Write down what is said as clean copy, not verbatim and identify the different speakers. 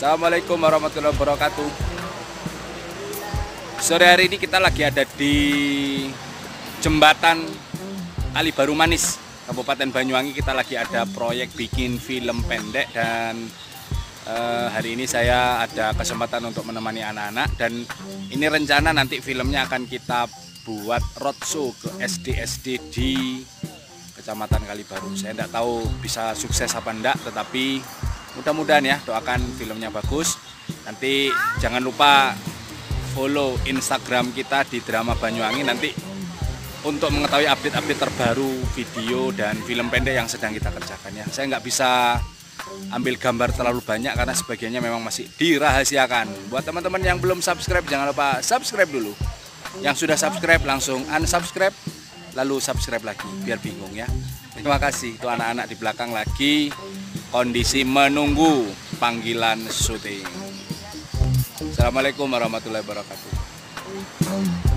Speaker 1: Assalamualaikum warahmatullahi wabarakatuh. Sore hari ini kita lagi ada di Jembatan Kali Baru Manis, Kabupaten Banyuwangi. Kita lagi ada proyek bikin film pendek dan hari ini saya ada kesempatan untuk menemani anak-anak, dan ini rencana nanti filmnya akan kita buat roadshow ke SD-SD di Kecamatan Kali Baru. Saya tidak tahu bisa sukses apa enggak, tetapi mudah-mudahan ya, doakan filmnya bagus. Nanti jangan lupa follow Instagram kita di Drama Banyuwangi nanti untuk mengetahui update-update terbaru video dan film pendek yang sedang kita kerjakan ya. Saya nggak bisa ambil gambar terlalu banyak karena sebagiannya memang masih dirahasiakan. Buat teman-teman yang belum subscribe, jangan lupa subscribe dulu. Yang sudah subscribe langsung unsubscribe, lalu subscribe lagi biar bingung ya. Terima kasih. Itu anak-anak di belakang lagi kondisi menunggu panggilan syuting. Assalamualaikum warahmatullahi wabarakatuh.